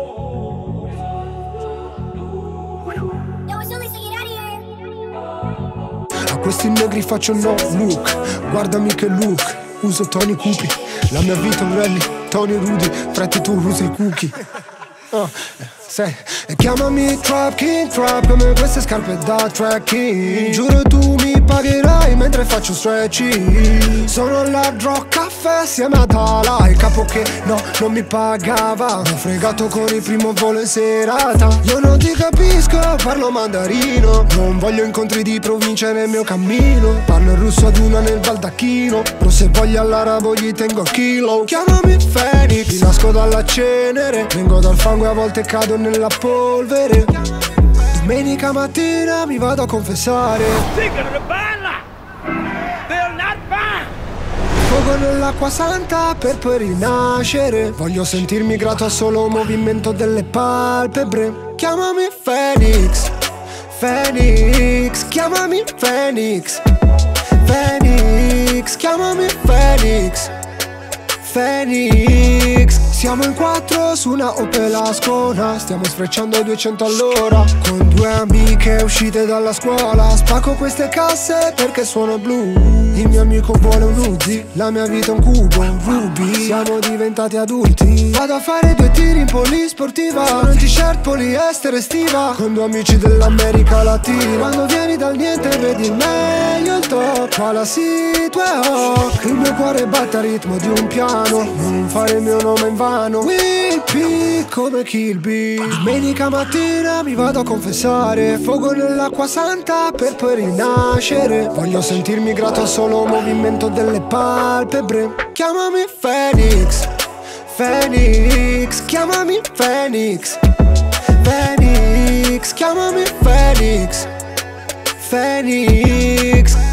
A questi negri faccio no look, guardami che look. Uso Tony Cupi, la mia vita è un rally, Tony Rudy, frate tu usi i cookie. E chiamami Trap King Trap, come queste scarpe da trekking. Giuro tu mi pagherai mentre faccio stretching. Sono all'Hard Rock Caffè assieme a Tala, il capo che no, non mi pagava. Mi ho fregato con il primo volo in serata. Io non ti capisco, parlo mandarino. Non voglio incontri di provincia nel mio cammino. Parlo il russo ad una nel baldacchino. Però se voglio all'arabo gli tengo il chilo. Chiamami Phoenix, ti nasco dalla cenere. Vengo dal fango e a volte cado nella polvere. Domenica mattina mi vado a confessare. Fuoco nell'acqua santa per poi rinascere. Voglio sentirmi grato al solo movimento delle palpebre. Chiamami Phoenix, Phoenix, chiamami Phoenix, Phoenix, chiamami Phoenix, Phoenix. Siamo in quattro su una Opel Ascona, stiamo sfrecciando 200 all'ora. Con due amiche uscite dalla scuola, spacco queste casse perché suono blu. Il mio amico vuole un Uzi, la mia vita è un cubo, un Ruby. Siamo diventati adulti. Vado a fare 2 tiri in polisportiva. Sono in t-shirt poliestere estiva, con 2 amici dell'America Latina. Quando vieni dal niente vedi il meglio, il top. Qua la situazione, il mio cuore batte a ritmo di un piano. Non fare il mio nome in vano. Whippy come Kill Bill. Domenica mattina mi vado a confessare. Fuoco nell'acqua santa per poi rinascere. Voglio sentirmi grato al solo movimento delle palpebre. Chiamami Phoenix, Phoenix, chiamami Phoenix, Phoenix, chiamami Phoenix, Phoenix.